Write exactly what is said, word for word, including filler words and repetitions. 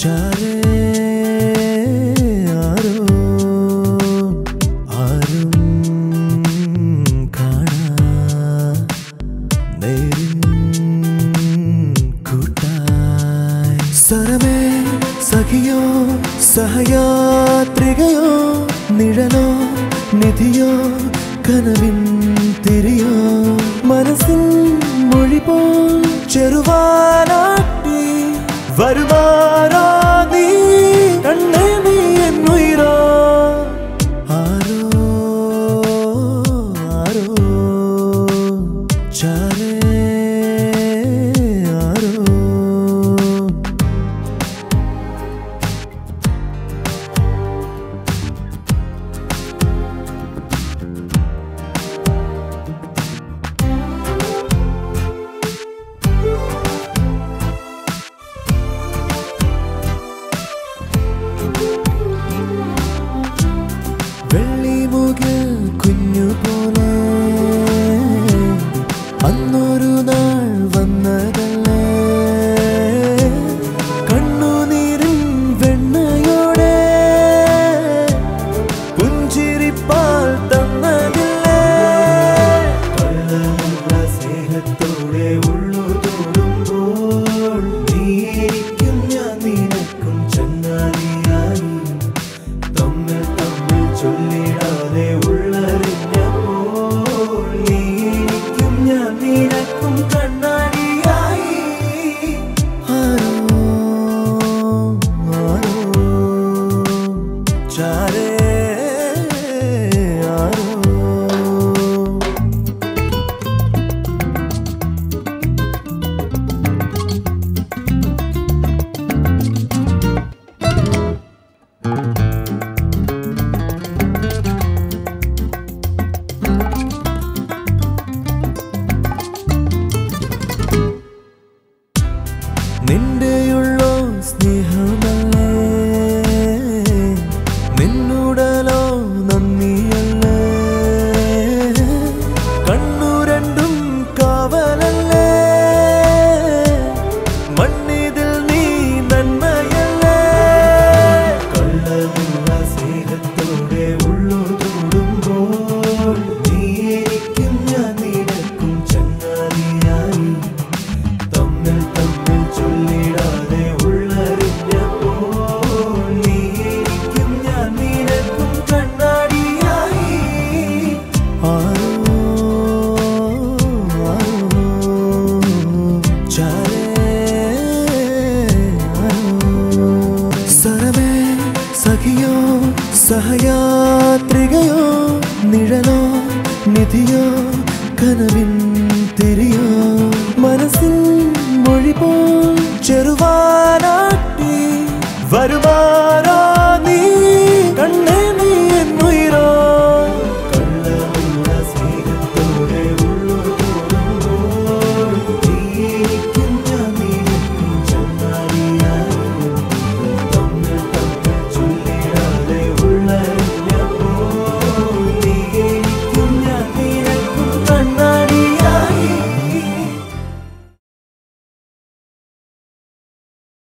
ചാരേ ആരോ ആരും കാണാ നേരിൻ കൂട്ടായി സരമേ സഖിയോ സഹയാത്രികയോ നിഴലോ നിധിയോ കനവിൻ തിരിയോ മനസ്സിൻ മൊഴി പോൽ ചെറുവാനാട്ടി വരുമാനോ നീ കണ്ണേ നീ എന്നുയിരോ ആരോ ആരോ ചാരേ ആരോ വെള്ളിമുകിൽ കുഞ്ഞു പോലെ അന്നൊരു നാൾ വന്നതല്ലേ കണ്ണുനീരിൻ വെണ്ണയോടെ പുഞ്ചിരിപ്പാൽ തന്നതില്ലേ കൊള്ളമുള്ള സ്നേഹത്തോടെ ഉള്ളു തൊടുമ്പോൾ നീക്കും ഞാൻ നിനക്കും ചങ്ങാതിയായി തമ്മിൽ തമ്മിൽ ചൊല്ലിടാതെ ഉള്ളറിഞ്ഞപ്പോൾ നീക്കും ഞാൻ നിനക്കും കണ്ണാടിയായി ആരോ ആരോ ചാരേ ആരോ നിന്റെയുള്ളോ സ്നേഹമല്ലേ നിന്നുടലോ നന്ദിയല്ലേ കണ്ണു രണ്ടും കാവലല്ലേ മണ്ണിതിൽ നീ നന്മയല്ലേ കൊള്ളമുള്ള സ്നേഹത്തോടെ ഉള്ളു തൊടുമ്പോൾ നീക്കും ഞാൻ നിനക്കും ചങ്ങാതിയായി തമ്മിൽ തമ്മിൽ ചൊല്ലിടാതെ ഉള്ളറിഞ്ഞപ്പോൾ നീക്കും ഞാൻ നിനക്കും കണ്ണാടിയായി ആരോ ആരോ ചാരേ ആരോ സരമേ സഖിയോ സഹയാത്രികയോ നിഴലോ നിധിയോ കനവിൻ